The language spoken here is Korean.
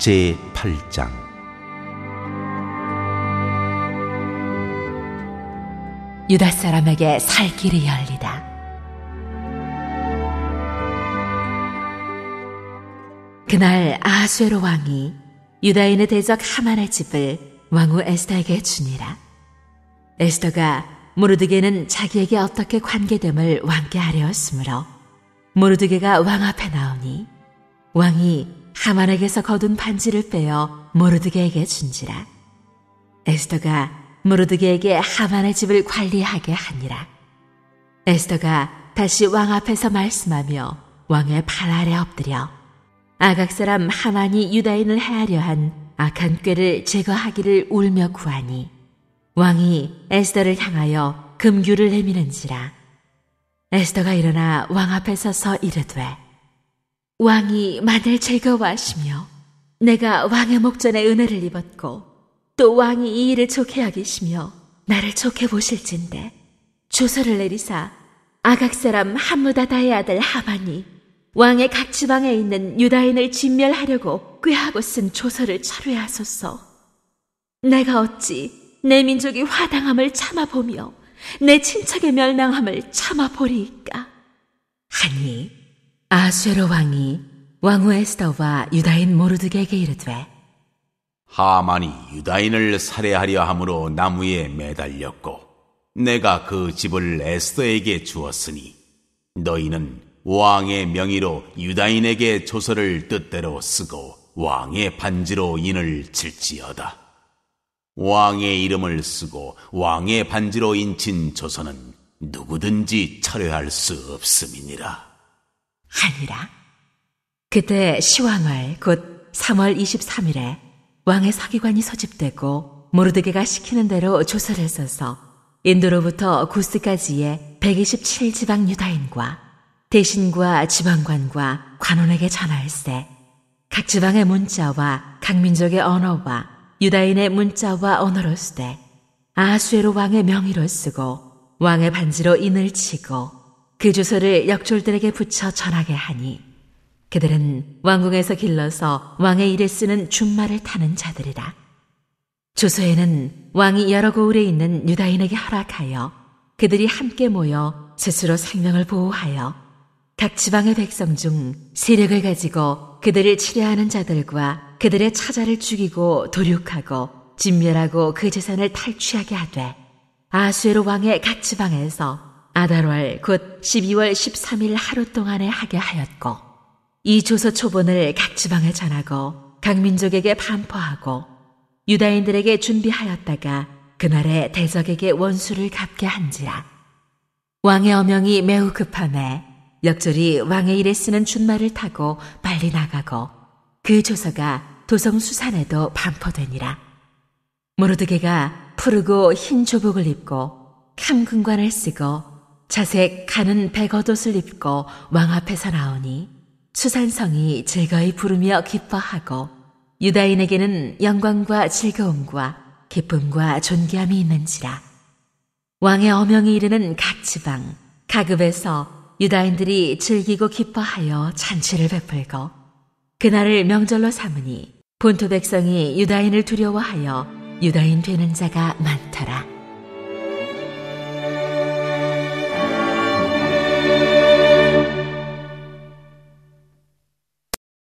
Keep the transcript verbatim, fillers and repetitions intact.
제팔 장. 유다 사람에게 살 길이 열리다. 그날 아하수에로 왕이 유다인의 대적 하만의 집을 왕후 에스더에게 주니라. 에스더가 모르드게는 자기에게 어떻게 관계됨을 왕께 아뢰었으므로 모르드게가 왕 앞에 나오니 왕이 하만에게서 거둔 반지를 빼어 모르드게에게 준지라. 에스더가 모르드게에게 하만의 집을 관리하게 하니라. 에스더가 다시 왕 앞에서 말씀하며 왕의 발 아래 엎드려 아각 사람 하만이 유다인을 해하려 한 악한 꾀를 제거하기를 울며 구하니 왕이 에스더를 향하여 금규를 내미는지라. 에스더가 일어나 왕 앞에 서서 이르되, 왕이 만일 즐거워하시며 내가 왕의 목전에 은혜를 입었고 또 왕이 이 일을 좋게 여기시며 나를 좋게 보실진대 조서를 내리사 아각 사람 함무다다의 아들 하만이 왕의 각 지방에 있는 유다인을 진멸하려고 꾀하고 쓴 조서를 철회하소서. 내가 어찌 내 민족이 화당함을 참아보며 내 친척의 멸망함을 참아보리이까. 하니 아하수에로 왕이 왕후 에스더와 유다인 모르드게에게 이르되, 하만이 유다인을 살해하려 함으로 나무에 매달렸고 내가 그 집을 에스더에게 주었으니 너희는 왕의 명의로 유다인에게 조서를 뜻대로 쓰고 왕의 반지로 인을 칠지어다. 왕의 이름을 쓰고 왕의 반지로 인친 조서는 누구든지 철회할 수 없음이니라. 하니라. 그때 시왕월 곧 삼월 이십삼일에 왕의 서기관이 소집되고 모르드게가 시키는 대로 조서를 써서 인도로부터 구스까지의 백이십칠 지방 유다인과 대신과 지방관과 관원에게 전하일세. 각 지방의 문자와 각 민족의 언어와 유다인의 문자와 언어로 쓰되 아하수에로 왕의 명의로 쓰고 왕의 반지로 인을 치고 그 조서를 역졸들에게 붙여 전하게 하니 그들은 왕궁에서 길러서 왕의 일에 쓰는 준말을 타는 자들이라. 조서에는 왕이 여러 고을에 있는 유다인에게 허락하여 그들이 함께 모여 스스로 생명을 보호하여 각 지방의 백성 중 세력을 가지고 그들을 치려하는 자들과 그들의 처자를 죽이고 도륙하고 진멸하고 그 재산을 탈취하게 하되 아하수에로 왕의 각 지방에서 아달월 곧 십이월 십삼일 하루 동안에 하게 하였고 이 조서 초본을 각 지방에 전하고 각 민족에게 반포하고 유다인들에게 준비하였다가 그날에 대적에게 원수를 갚게 한지라. 왕의 어명이 매우 급함에 역졸이 왕의 일에 쓰는 준말을 타고 빨리 나가고 그 조서가 도성 수산에도 반포되니라. 모르드게가 푸르고 흰 조복을 입고 cam금관을 쓰고 자색 가는 백옷옷을 입고 왕 앞에서 나오니 수산성이 즐거이 부르며 기뻐하고 유다인에게는 영광과 즐거움과 기쁨과 존귀함이 있는지라. 왕의 어명이 이르는 각 지방 가급에서 유다인들이 즐기고 기뻐하여 잔치를 베풀고 그날을 명절로 삼으니 본토 백성이 유다인을 두려워하여 유다인 되는 자가 많더라.